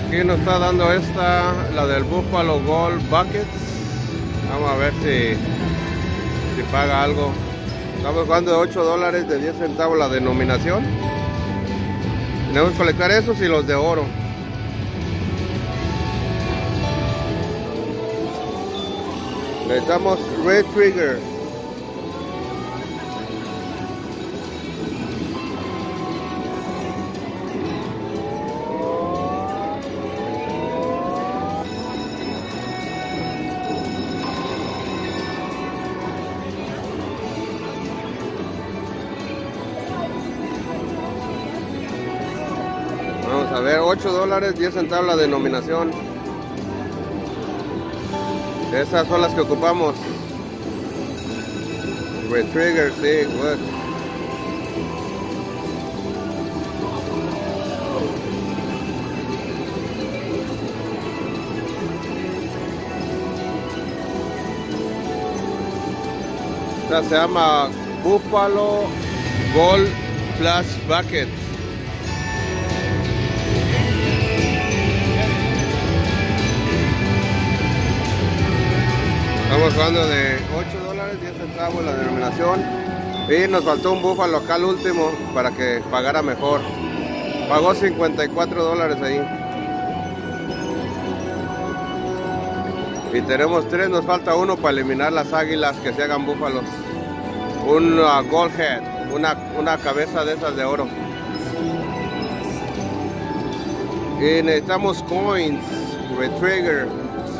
Aquí nos está dando esta, la del Buffalo Gold Buckets. Vamos a ver si paga algo. Estamos jugando de $8 de 10 centavos la denominación. Tenemos que colectar esos y los de oro. Necesitamos Red Trigger. Vamos a ver, $8, 10 centavos la denominación. Esas son las que ocupamos. Red Trigger, sí, good. Esta se llama Buffalo Gold Flash Bucket. Estamos jugando de $8, 10 centavos la denominación. Y nos faltó un Buffalo acá al último para que pagara mejor. Pagó $54 ahí. Y tenemos 3, nos falta uno para eliminar las águilas que se hagan búfalos. Un gold head, una cabeza de esas de oro. Y necesitamos coins, Red Trigger.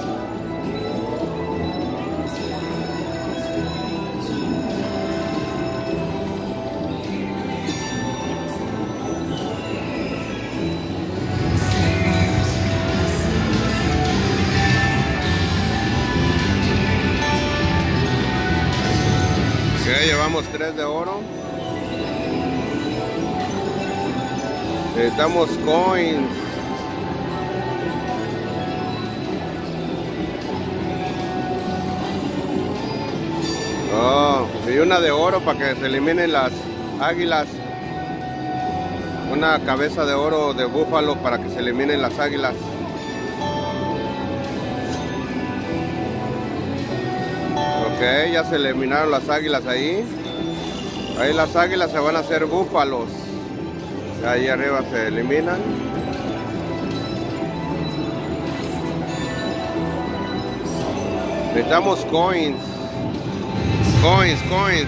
Llevamos 3 de oro. Necesitamos coins. Oh, y una de oro para que se eliminen las águilas. Una cabeza de oro de búfalo para que se eliminen las águilas. Ok, ya se eliminaron las águilas ahí. Ahí las águilas se van a hacer búfalos. Ahí arriba se eliminan. Necesitamos coins. Coins.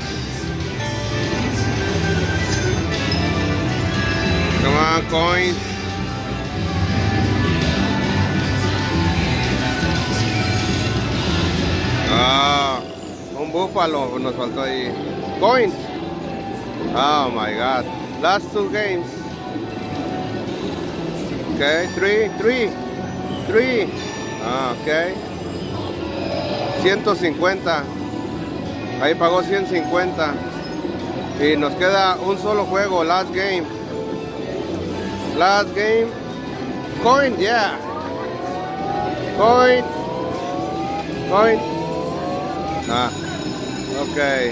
Come on, coins. Un búfalo nos faltó ahí. Coins. Oh my god. Last 2 games. Okay, 3. Okay. 150. Ahí pagó 150. Y nos queda un solo juego. Last game. Coin, yeah. Coin. Ok.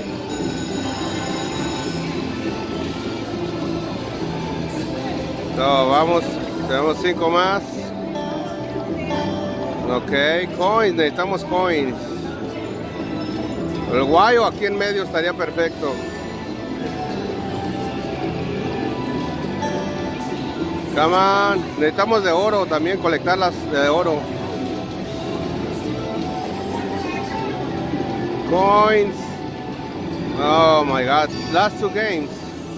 So, vamos, tenemos 5 más. Ok, coins, necesitamos coins. El guayo aquí en medio estaría perfecto. Come on, necesitamos de oro también, colectarlas de oro. Coins. Oh my god. Last 2 games.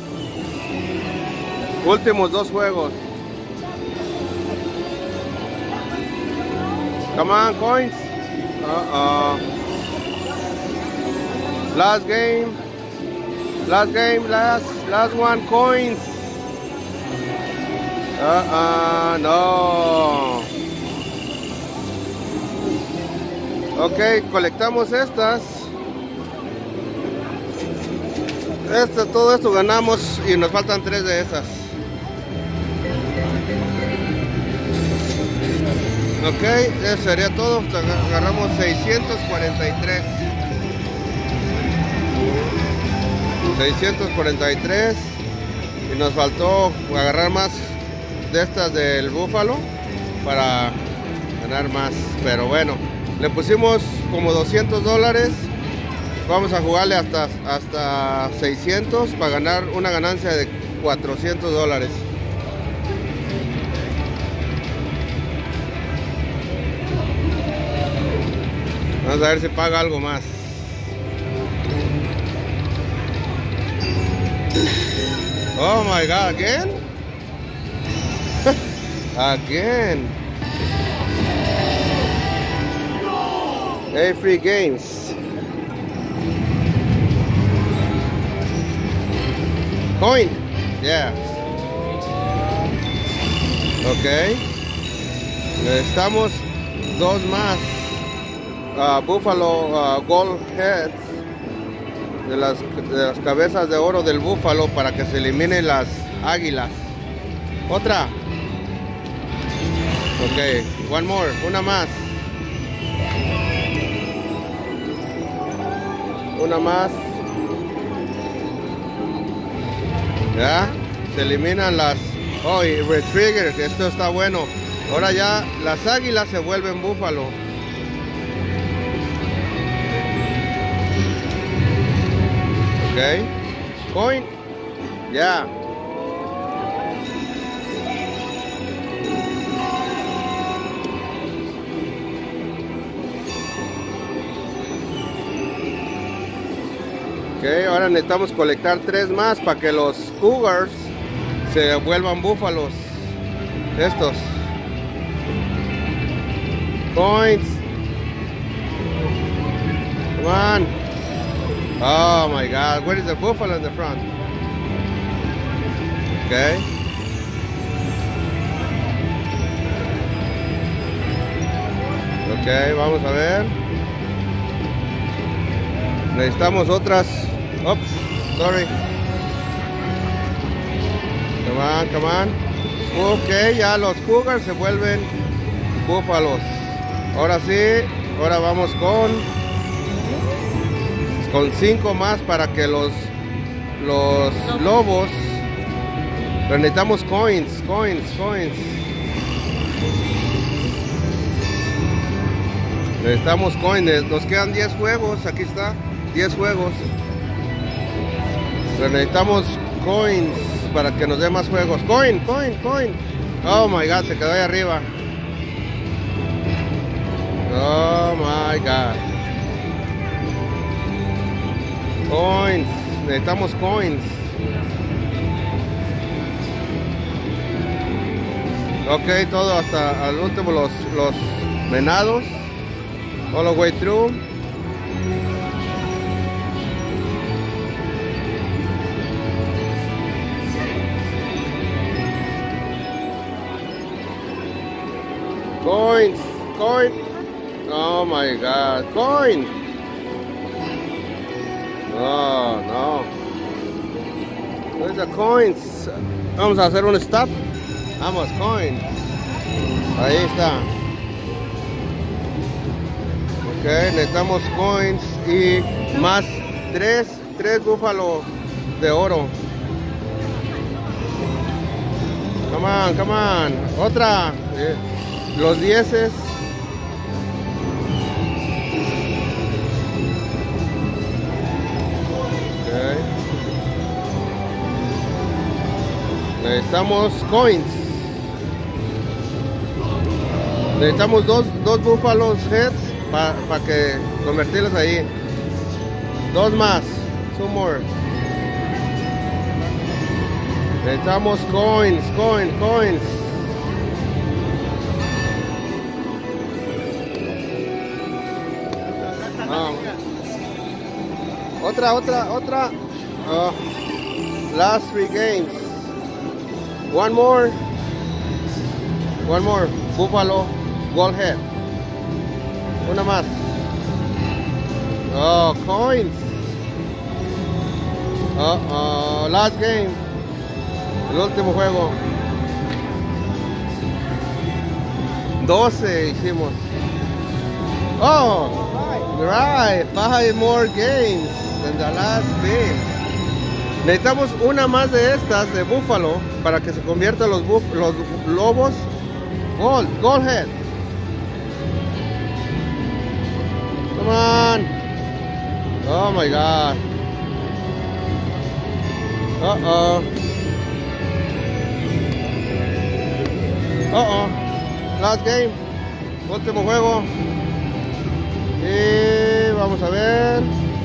Últimos 2 juegos. Come on, coins. Last game. Last one, coins. No. Ok, colectamos estas. Todo esto ganamos y nos faltan 3 de esas. Ok, eso sería todo. Agarramos 643. 643. Y nos faltó agarrar más de estas del búfalo. para ganar más. Pero bueno, le pusimos como $200. Vamos a jugarle hasta 600 para ganar una ganancia de $400. Vamos a ver si paga algo más. Oh my God, again? Again. Hey, free games. Coin. Yeah. Ok. Necesitamos dos más. Buffalo Gold Heads. De las cabezas de oro del búfalo para que se eliminen las águilas. Otra. Ok, one more, una más. Una más. Ya, se eliminan las... Oh, y retrigger, esto está bueno. Ahora ya las águilas se vuelven búfalo. Ok, coin, ya. Ok, ahora necesitamos colectar 3 más para que los cougars se vuelvan búfalos. Estos coins. Come on. Oh my God, where is the buffalo in the front? Okay. Ok, vamos a ver. Necesitamos otras. Oops, sorry. Come on, come on. Ok, ya los cougars se vuelven búfalos. Ahora sí, ahora vamos con 5 más para que los lobos. Pero necesitamos coins. Necesitamos coins. Nos quedan 10 juegos. Aquí está, 10 juegos. Pero necesitamos coins para que nos dé más juegos. Coin. Oh my God, se quedó ahí arriba. Oh my God. Coins, necesitamos coins. Ok, todo hasta al último, los venados. All the way through. Coins. Oh my God, coin. Oh, no. Where's the coins? Vamos a hacer un stop. Vamos, coins. Ahí está. Ok, necesitamos coins y más 3 búfalos de oro. Come on. Otra. Los 10s. Necesitamos coins. Necesitamos dos búfalos heads para que convertirlos ahí. 2 más. 2 more. Necesitamos coins. Otra. Last 3 games. One more. Buffalo Gold Head. Una más. Oh, coins. Last game. El último juego. 12 hicimos. Oh, right. 5 more games than the last game. Necesitamos una más de estas de búfalo para que se conviertan los lobos Gold head. Come on. Oh my God. Last game. Último juego. Y vamos a ver.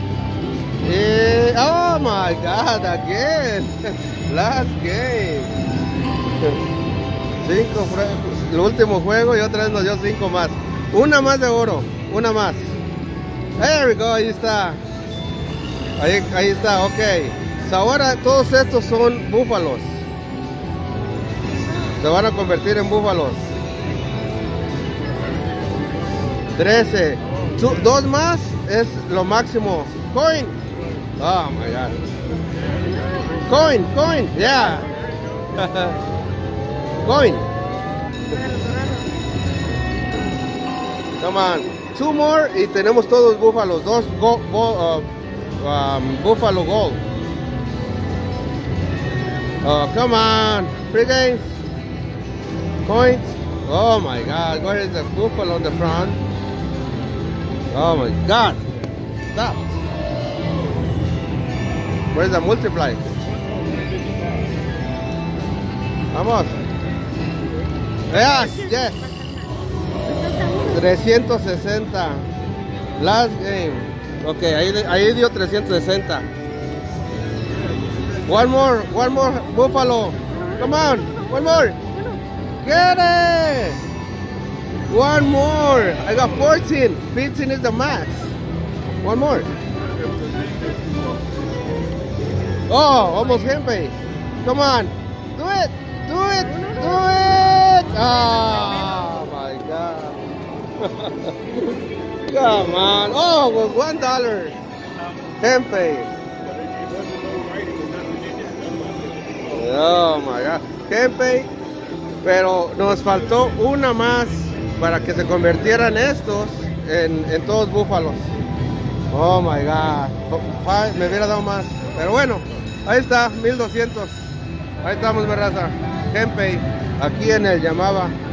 Oh my God, again. Last game. 5, el último juego y otra vez nos dio 5 más. Una más de oro, una más. There we go, ahí está. Ahí está, ok. So, ahora todos estos son búfalos. Se van a convertir en búfalos. 13. 2 más es lo máximo. Coin. Oh my God. Coin, yeah. Coin. Come on. 2 more y tenemos todos búfalos. 2 Buffalo Gold. Oh, come on. Free games. Coins. Oh my God. Where is the buffalo on the front? Oh my God. Stop. Where's the multiply? Vamos. Yes. 360. Last game. Ok, ahí dio 360. One more buffalo. Come on, one more. Get it. One more. I got 14. 15 is the max. One more. Oh, almost Hempay. Come on. Do it. Oh my God. Come on. Oh, with $1. Hempay. Oh my God. Hempay. Pero nos faltó una más para que se convirtieran estos en todos búfalos. Oh my God. Me hubiera dado más. Pero bueno, ahí está, 1200. Ahí estamos, mi raza. Hempay, aquí en el Llamaba.